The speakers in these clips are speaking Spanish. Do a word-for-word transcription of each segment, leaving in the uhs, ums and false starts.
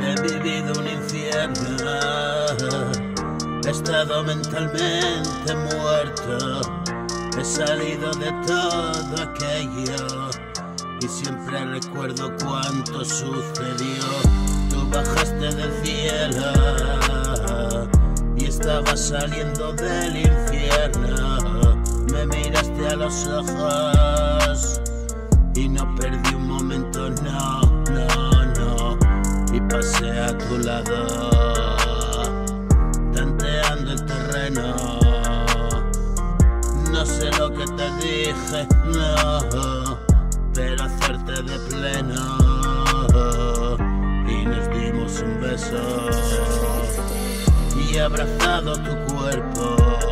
He vivido un infierno, he estado mentalmente muerto, he salido de todo aquello y siempre recuerdo cuánto sucedió. Tú bajaste del cielo y estabas saliendo del infierno. Me miraste a los ojos y no perdí un momento, no, no, no. Y pasé a tu lado, tanteando el terreno. No sé lo que te dije, no, pero hacerte de pleno. Y nos dimos un beso y abrazado tu cuerpo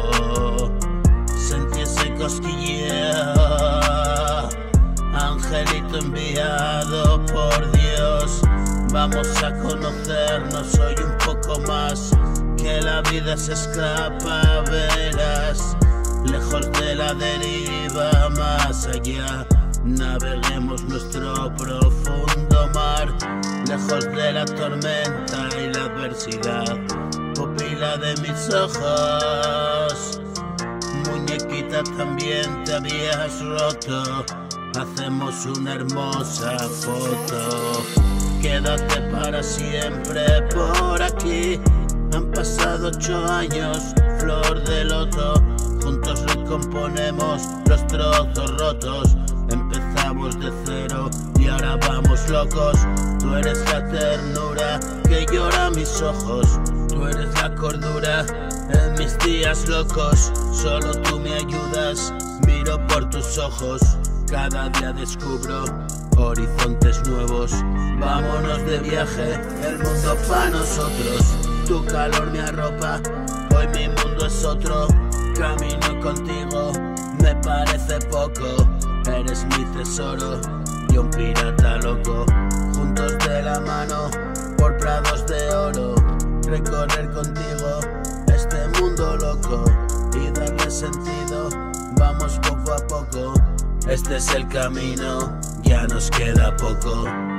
sentí ese cosquilleo. Angelito enviado por Dios, vamos a conocernos hoy un poco más, que la vida se escapa, verás, lejos de la deriva, más allá, naveguemos nuestro profundo mar, lejos de la tormenta y la adversidad, pupila de mis ojos, muñequita también te habías roto, hacemos una hermosa foto, quédate para siempre por aquí, han pasado ocho años, flor de loto, juntos recomponemos los trozos rotos, empezamos de cero y ahora vamos locos, tú eres la ternura que llora mis ojos, tú eres la cordura en mis días locos, solo tú me ayudas, miro por tus ojos, cada día descubro horizontes nuevos, vámonos de viaje, el mundo pa' nosotros, tu calor me arropa, hoy mi mundo es otro, camino contigo, me parece poco, eres mi tesoro, y un pirata loco, juntos de la mano, por prados de oro, recorrer contigo este mundo loco, y darle sentido, vamos poco a poco, este es el camino, ya nos queda poco.